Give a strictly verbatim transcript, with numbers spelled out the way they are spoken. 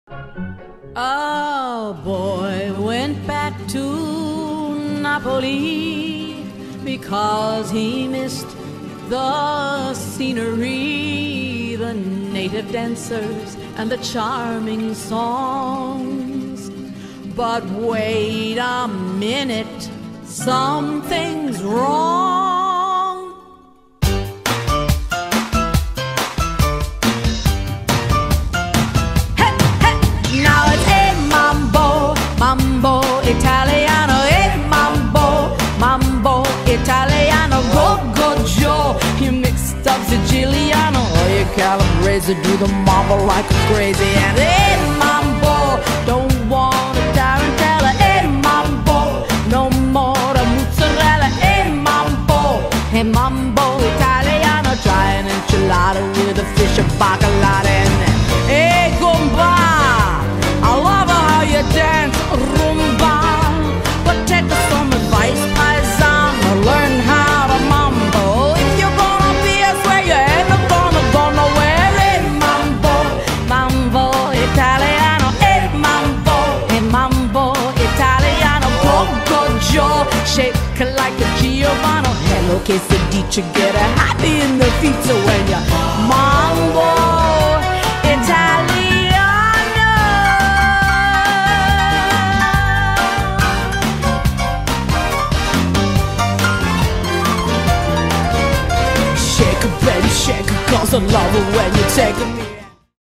A boy went back to Napoli because he missed the scenery, the native dancers, and the charming songs. But wait a minute, something's wrong. Hey, hey, now it's a mambo, mambo Italiano, a mambo, mambo Italiano, go go Joe. You mixed up Siciliano, or you calabrese, do the mambo like a crazy, and a mambo, don't want a tarantella, a mambo, no more a mozzarella, a mambo, a mambo Italiano, try an enchilada with a fish, a bacalao, and a gumba. I love how you dance rumba, but take some advice, paisan, or learn how to mambo. If you're gonna be a swear, you ain't gonna go nowhere. A mambo, mambo Italiano, a mambo, a mambo Italiano, go go Joe, shake like a Giovanni. Hello, quesadilla, get a happy in the feet when you mambo Italiano. Shake it, baby, shake it, 'cause I love it when you're taking me.